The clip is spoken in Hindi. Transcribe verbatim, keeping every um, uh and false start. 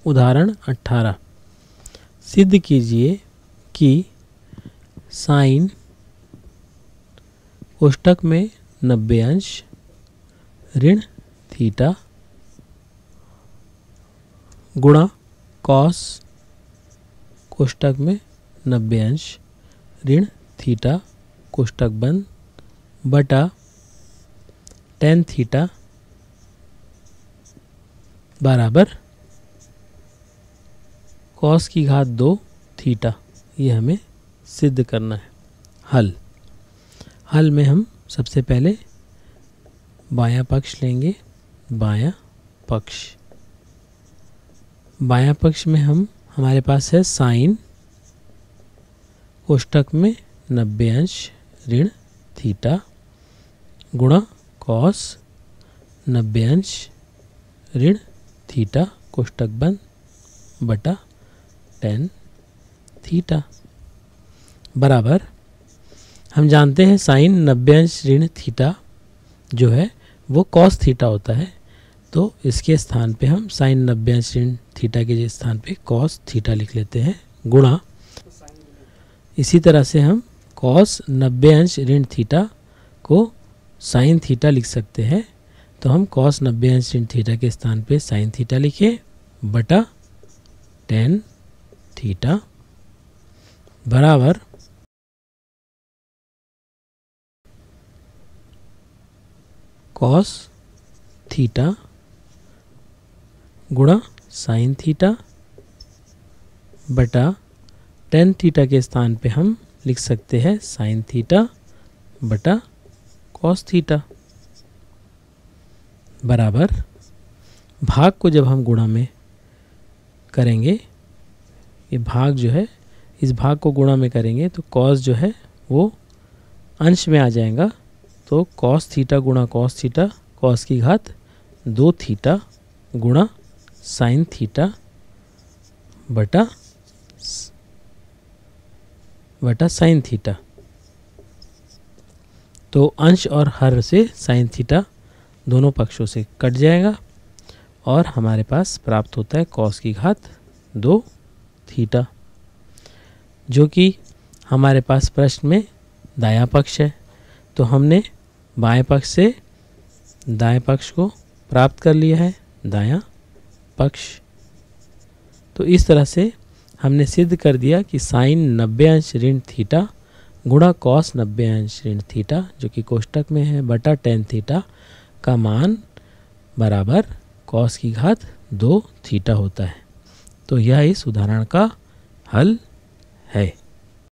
उदाहरण अठारह, सिद्ध कीजिए कि साइन कोष्ठक में नब्बे अंश ऋण थीटा गुणा कॉस कोष्ठक में नब्बे अंश ऋण थीटा कोष्ठक बंद बटा टेन थीटा बराबर कॉस की घात दो थीटा, ये हमें सिद्ध करना है। हल हल में हम सबसे पहले बायां पक्ष लेंगे। बायां पक्ष बायां पक्ष में हम हमारे पास है साइन कोष्ठक में नब्बे अंश ऋण थीटा गुणा कॉस नब्बे अंश ऋण थीटा कोष्ठक बंद बटा टेन थीटा बराबर, हम जानते हैं साइन नब्बे अंश ऋण थीटा जो है वो कॉस थीटा होता है, तो इसके स्थान पे हम साइन नब्बे अंश ऋण थीटा के स्थान पे कॉस थीटा लिख लेते हैं गुणा, इसी तरह से हम कॉस नब्बे अंश ऋण थीटा को साइन थीटा लिख सकते हैं, तो हम कॉस नब्बे अंश ऋण थीटा के स्थान पे साइन थीटा लिखे बटा टेन थीटा बराबर कॉस थीटा गुणा साइन थीटा बटा टेन थीटा के स्थान पे हम लिख सकते हैं साइन थीटा बटा कॉस थीटा बराबर, भाग को जब हम गुणा में करेंगे, ये भाग जो है इस भाग को गुणा में करेंगे तो कॉस जो है वो अंश में आ जाएगा, तो कॉस थीटा गुणा कॉस थीटा कॉस की घात दो थीटा गुणा साइन थीटा बटा बटा साइन थीटा, तो अंश और हर से साइन थीटा दोनों पक्षों से कट जाएगा और हमारे पास प्राप्त होता है कॉस की घात दो थीटा, जो कि हमारे पास प्रश्न में दायां पक्ष है, तो हमने बाएं पक्ष से दाएं पक्ष को प्राप्त कर लिया है दायां पक्ष। तो इस तरह से हमने सिद्ध कर दिया कि साइन नब्बे अंश ऋण थीटा गुणा कॉस नब्बे अंश ऋण थीटा जो कि कोष्ठक में है बटा टेन थीटा का मान बराबर कॉस की घात दो थीटा होता है। तो यह इस उदाहरण का हल है।